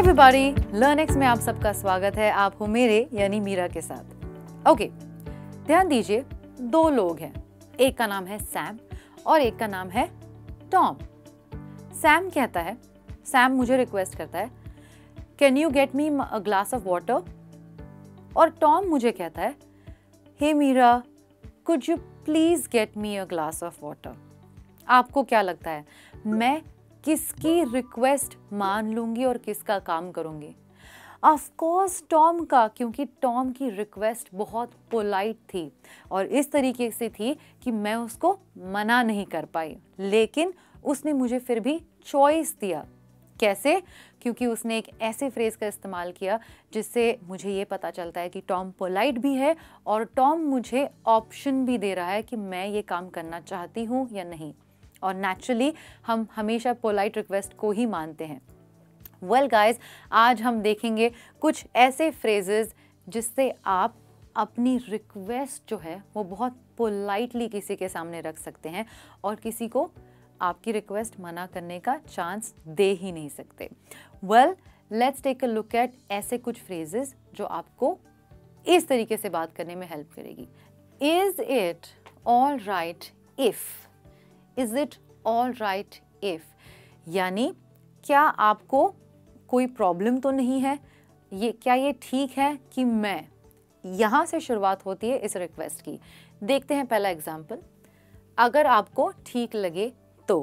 Everybody, लर्नेक्स में आप सबका स्वागत है। आप हो मेरे यानी मीरा के साथ। ओके, ध्यान दीजिए, दो लोग हैं, एक का नाम है सैम और एक का नाम है टॉम। सैम कहता है, सैम मुझे रिक्वेस्ट करता है, can you get me a glass of water. और टॉम मुझे कहता है, hey Meera, could you please get me a glass of water. आपको क्या लगता है, मैं किसकी रिक्वेस्ट मान लूंगी और किसका काम करूंगी? ऑफ कोर्स टॉम का, क्योंकि टॉम की रिक्वेस्ट बहुत पोलाइट थी और इस तरीके से थी कि मैं उसको मना नहीं कर पाई, लेकिन उसने मुझे फिर भी चॉइस दिया। कैसे? क्योंकि उसने एक ऐसे फ्रेज का इस्तेमाल किया जिससे मुझे ये पता चलता है कि टॉम पोलाइट भी है और टॉम मुझे ऑप्शन भी दे रहा है कि मैं ये काम करना चाहती हूँ या नहीं। और नेचुरली हम हमेशा पोलाइट रिक्वेस्ट को ही मानते हैं। वेल गाइज, आज हम देखेंगे कुछ ऐसे फ्रेजेस जिससे आप अपनी रिक्वेस्ट जो है वो बहुत पोलाइटली किसी के सामने रख सकते हैं और किसी को आपकी रिक्वेस्ट मना करने का चांस दे ही नहीं सकते। Well, let's take a look at ऐसे कुछ फ्रेजेस जो आपको इस तरीके से बात करने में हेल्प करेगी। Is it all right if? Is it all right if यानी क्या आपको कोई प्रॉब्लम तो नहीं है, क्या ये ठीक है कि मैं, यहाँ से शुरुआत होती है इस रिक्वेस्ट की। देखते हैं पहला एग्जाम्पल। अगर आपको ठीक लगे तो,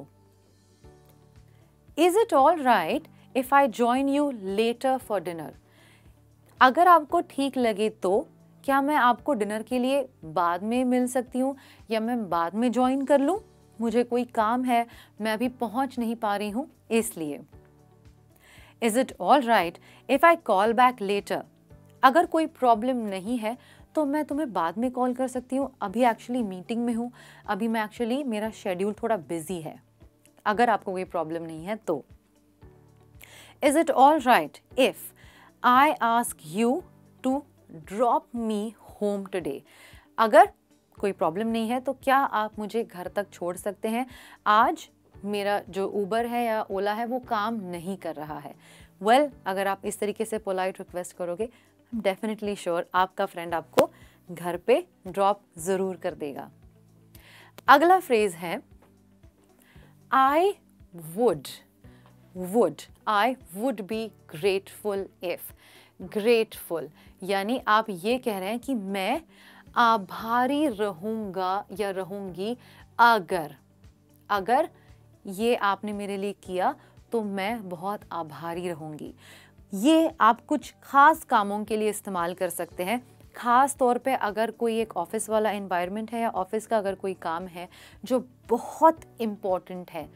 is it all right if I join you later for dinner? अगर आपको ठीक लगे तो क्या मैं आपको डिनर के लिए बाद में मिल सकती हूँ या मैं बाद में ज्वाइन कर लूँ? मुझे कोई काम है, मैं अभी पहुंच नहीं पा रही हूं इसलिए। Is it all right if I call back later? अगर कोई प्रॉब्लम नहीं है तो मैं तुम्हें बाद में कॉल कर सकती हूँ, अभी एक्चुअली मीटिंग में हूँ, अभी मैं एक्चुअली मेरा शेड्यूल थोड़ा बिजी है। अगर आपको कोई प्रॉब्लम नहीं है तो। Is it all right if I ask you to drop me home today? अगर कोई प्रॉब्लम नहीं है तो क्या आप मुझे घर तक छोड़ सकते हैं? आज मेरा जो उबर है या ओला है वो काम नहीं कर रहा है। वेल, अगर आप इस तरीके से पोलाइट रिक्वेस्ट करोगे, आई एम डेफिनेटली श्योर आपका फ्रेंड आपको घर पे ड्रॉप ज़रूर कर देगा। अगला फ्रेज है I would be grateful if. Grateful यानी आप ये कह रहे हैं कि मैं आभारी रहूंगा या रहूंगी अगर ये आपने मेरे लिए किया तो मैं बहुत आभारी रहूंगी। ये आप कुछ खास कामों के लिए इस्तेमाल कर सकते हैं। खास तौर पे अगर कोई एक ऑफिस वाला एनवायरनमेंट है या ऑफिस का अगर कोई काम है जो बहुत इम्पोर्टेंट है,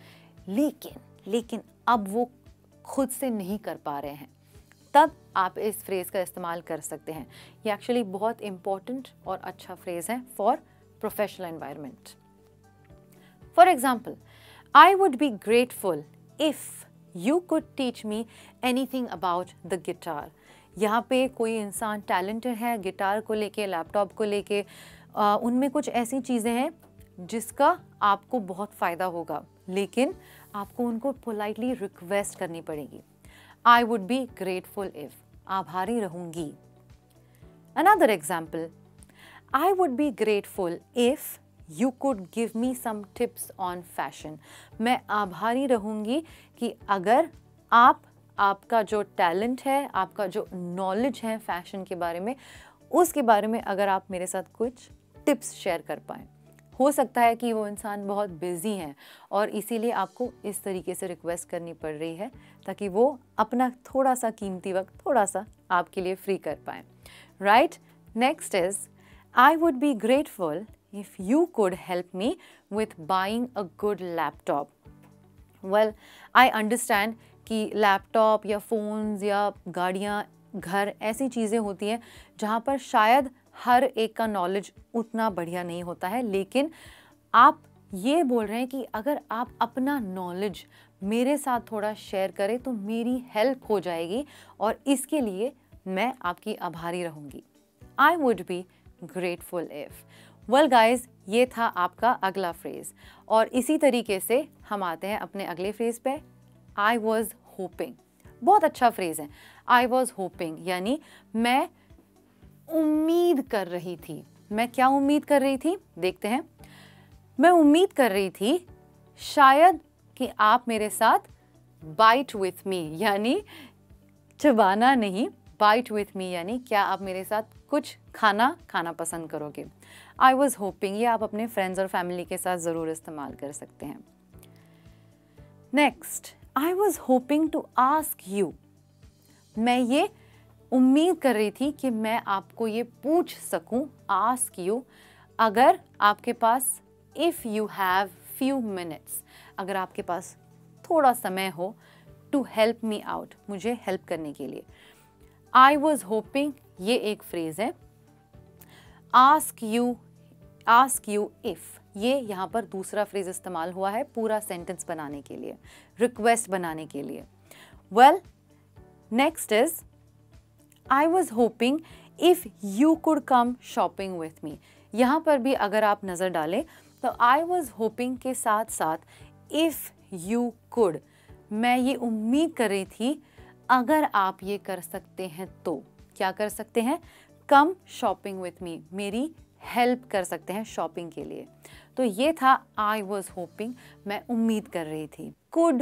लेकिन अब वो खुद से नहीं कर पा रहे हैं, तब आप इस फ्रेज का इस्तेमाल कर सकते हैं। ये एक्चुअली बहुत इंपॉर्टेंट और अच्छा फ्रेज है for professional environment. For example, I would be grateful if you could teach me anything about the guitar. यहाँ पे कोई इंसान टैलेंटेड है गिटार को लेके, लैपटॉप को लेके, उनमें कुछ ऐसी चीज़ें हैं जिसका आपको बहुत फ़ायदा होगा, लेकिन आपको उनको पोलाइटली रिक्वेस्ट करनी पड़ेगी। I would be grateful if, आभारी रहूंगी। Another example, I would be grateful if you could give me some tips on fashion. मैं आभारी रहूंगी कि अगर आपका जो टैलेंट है, आपका जो नॉलेज है फैशन के बारे में, उसके बारे में अगर आप मेरे साथ कुछ टिप्स शेयर कर पाएँ। हो सकता है कि वो इंसान बहुत बिजी हैं और इसीलिए आपको इस तरीके से रिक्वेस्ट करनी पड़ रही है ताकि वो अपना थोड़ा सा कीमती वक्त थोड़ा सा आपके लिए फ्री कर पाएँ। Right, next is I would be grateful if you could help me with buying a good laptop. Well, I understand कि लैपटॉप या फ़ोन्स या गाड़ियाँ, घर, ऐसी चीज़ें होती हैं जहाँ पर शायद हर एक का नॉलेज उतना बढ़िया नहीं होता है, लेकिन आप ये बोल रहे हैं कि अगर आप अपना नॉलेज मेरे साथ थोड़ा शेयर करें तो मेरी हेल्प हो जाएगी और इसके लिए मैं आपकी आभारी रहूँगी। I would be grateful if. Well guys, ये था आपका अगला फ्रेज और इसी तरीके से हम आते हैं अपने अगले फ्रेज पे, आई वॉज होपिंग। बहुत अच्छा फ्रेज है। आई वॉज होपिंग यानी मैं उम्मीद कर रही थी। मैं क्या उम्मीद कर रही थी, देखते हैं। मैं उम्मीद कर रही थी शायद कि आप मेरे साथ बाइट विथ मी यानी चबाना नहीं, बाइट विथ मी यानी क्या आप मेरे साथ कुछ खाना पसंद करोगे। आई वॉज होपिंग ये आप अपने फ्रेंड्स और फैमिली के साथ ज़रूर इस्तेमाल कर सकते हैं। Next, I was hoping to ask you. मैं ये उम्मीद कर रही थी कि मैं आपको ये पूछ सकूं, आस्क यू, अगर आपके पास if you have few minutes, अगर आपके पास थोड़ा समय हो, टू हेल्प मी आउट, मुझे हेल्प करने के लिए। आई वॉज होपिंग ये एक फ्रेज है। आस्क यू इफ, ये यहाँ पर दूसरा फ्रेज इस्तेमाल हुआ है पूरा सेंटेंस बनाने के लिए, रिक्वेस्ट बनाने के लिए। Well, next is I was hoping if you could come shopping with me. यहाँ पर भी अगर आप नज़र डालें तो आई वॉज होपिंग के साथ साथ इफ यू कुड, मैं ये उम्मीद कर रही थी अगर आप ये कर सकते हैं तो, क्या कर सकते हैं, कम शॉपिंग विथ मी, मेरी हेल्प कर सकते हैं शॉपिंग के लिए। तो ये था आई वॉज होपिंग, मैं उम्मीद कर रही थी। Could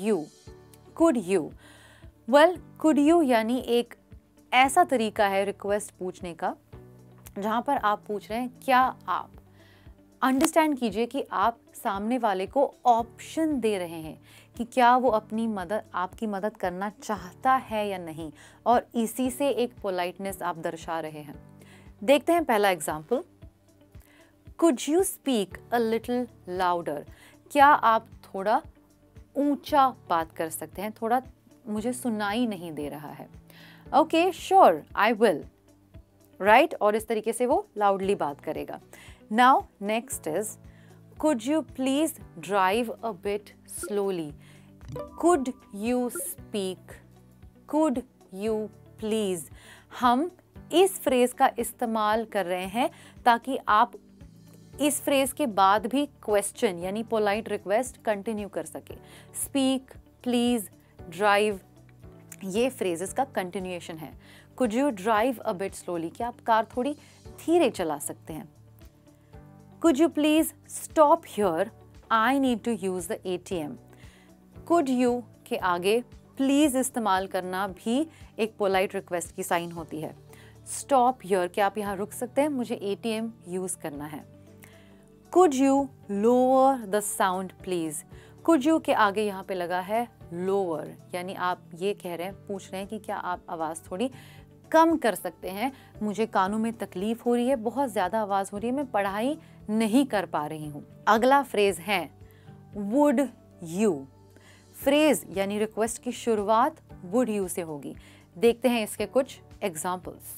you, well could you यानी एक ऐसा तरीका है रिक्वेस्ट पूछने का जहाँ पर आप पूछ रहे हैं क्या आप। अंडरस्टैंड कीजिए कि आप सामने वाले को ऑप्शन दे रहे हैं कि क्या वो आपकी मदद करना चाहता है या नहीं, और इसी से एक पोलाइटनेस आप दर्शा रहे हैं। देखते हैं पहला example. Could you speak a little louder, क्या आप थोड़ा ऊंचा बात कर सकते हैं, थोड़ा मुझे सुनाई नहीं दे रहा है। Okay, sure, I will, right, और इस तरीके से वो लाउडली बात करेगा। Now next is could you please drive a bit slowly. Could you speak, could you please, हम इस फ्रेज का इस्तेमाल कर रहे हैं ताकि आप इस फ्रेज के बाद भी क्वेश्चन यानी पोलाइट रिक्वेस्ट कंटिन्यू कर सके। स्पीक, प्लीज, ड्राइव, ये फ्रेजेस का कंटिन्यूएशन है। Could you drive a bit slowly, क्या आप कार थोड़ी धीरे चला सकते हैं। Could you please stop here, I need to use the ATM। Could you के आगे प्लीज इस्तेमाल करना भी एक पोलाइट रिक्वेस्ट की साइन होती है। स्टॉप हियर, क्या आप यहाँ रुक सकते हैं, मुझे ATM यूज करना है। Could you lower the sound please, could you के आगे यहाँ पे लगा है लोअर, यानी आप ये कह रहे हैं, पूछ रहे हैं कि क्या आप आवाज़ थोड़ी कम कर सकते हैं, मुझे कानों में तकलीफ हो रही है, बहुत ज़्यादा आवाज़ हो रही है, मैं पढ़ाई नहीं कर पा रही हूँ। अगला फ्रेज है वुड यू। फ्रेज यानी रिक्वेस्ट की शुरुआत वुड यू से होगी। देखते हैं इसके कुछ examples.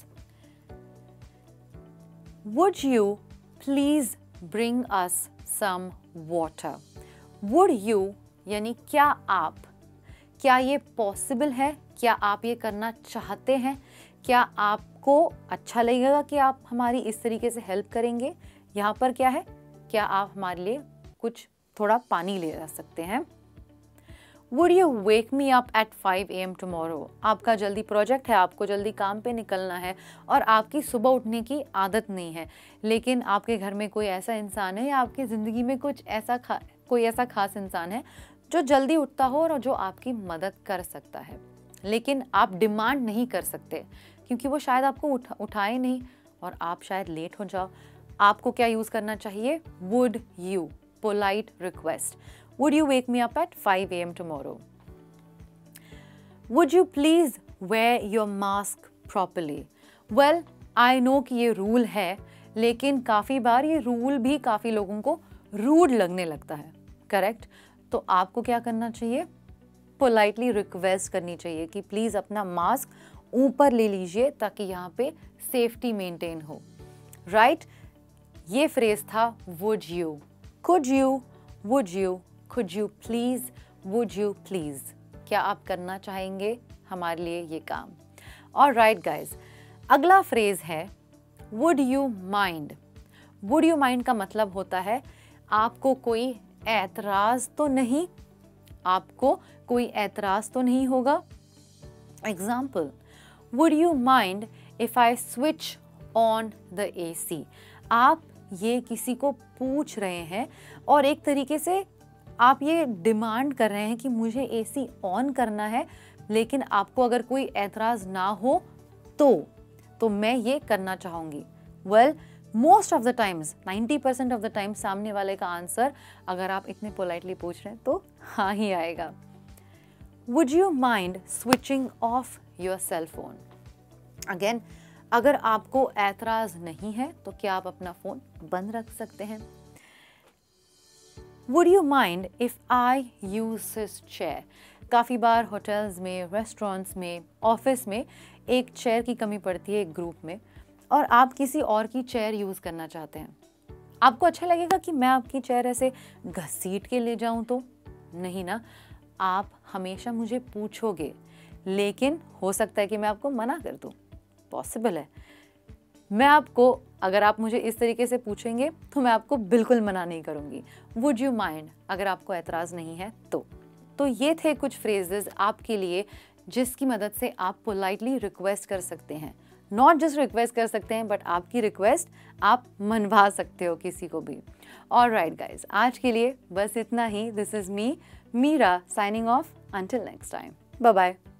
Would you please bring us some water. Would you यानी क्या आप, क्या ये पॉसिबल है, क्या आप ये करना चाहते हैं, क्या आपको अच्छा लगेगा कि आप हमारी इस तरीके से हेल्प करेंगे। यहाँ पर क्या है, क्या आप हमारे लिए कुछ थोड़ा पानी ले जा सकते हैं। Would you wake me up at 5 AM tomorrow. आपका जल्दी प्रोजेक्ट है, आपको जल्दी काम पे निकलना है और आपकी सुबह उठने की आदत नहीं है, लेकिन आपके घर में कोई ऐसा इंसान है या आपकी ज़िंदगी में कोई ऐसा खास इंसान है जो जल्दी उठता हो और जो आपकी मदद कर सकता है, लेकिन आप डिमांड नहीं कर सकते क्योंकि वो शायद आपको उठाए नहीं और आप शायद लेट हो जाओ। आपको क्या यूज़ करना चाहिए, would you, polite request. Would you wake me up at 5 AM tomorrow. Would you please wear your mask properly. Well, I know कि ये रूल है, लेकिन काफ़ी बार ये रूल भी काफ़ी लोगों को रूड लगने लगता है, करेक्ट। तो आपको क्या करना चाहिए, पोलाइटली रिक्वेस्ट करनी चाहिए कि प्लीज़ अपना मास्क ऊपर ले लीजिए ताकि यहाँ पे सेफ्टी मेंटेन हो, राइट। ये फ्रेज था would you, could you, would you, could you please, would you please, क्या आप करना चाहेंगे हमारे लिए ये काम। और राइट गाइज, अगला फ्रेज है would you mind. Would you mind का मतलब होता है आपको कोई एतराज़ तो नहीं, आपको कोई एतराज़ तो नहीं होगा example, would you mind if I switch on the AC? आप ये किसी को पूछ रहे हैं और एक तरीके से आप ये डिमांड कर रहे हैं कि मुझे AC ऑन करना है, लेकिन आपको अगर कोई एतराज़ ना हो तो मैं ये करना चाहूँगी। Well, most of the times 90% of the time सामने वाले का आंसर, अगर आप इतने पोलाइटली पूछ रहे हैं तो हाँ ही आएगा। Would you mind switching off your cell phone? Again, अगर आपको एतराज़ नहीं है तो क्या आप अपना फ़ोन बंद रख सकते हैं? Would you mind if I use this chair? काफ़ी बार होटल्स में, रेस्टोरेंट्स में, ऑफिस में एक चेयर की कमी पड़ती है एक ग्रुप में, और आप किसी और की चेयर यूज़ करना चाहते हैं। आपको अच्छा लगेगा कि मैं आपकी चेयर ऐसे घसीट के ले जाऊं तो? नहीं ना, आप हमेशा मुझे पूछोगे, लेकिन हो सकता है कि मैं आपको मना कर दूं। पॉसिबल है। मैं आपको, अगर आप मुझे इस तरीके से पूछेंगे तो मैं आपको बिल्कुल मना नहीं करूंगी। वुड यू माइंड, अगर आपको एतराज़ नहीं है तो ये थे कुछ फ्रेजेस आपके लिए जिसकी मदद से आप पोलाइटली रिक्वेस्ट कर सकते हैं। नॉट जस्ट रिक्वेस्ट कर सकते हैं, बट आपकी रिक्वेस्ट आप मनवा सकते हो किसी को भी। ऑलराइट गाइज, आज के लिए बस इतना ही। This is me, Meera, signing off. Until next time, bye bye.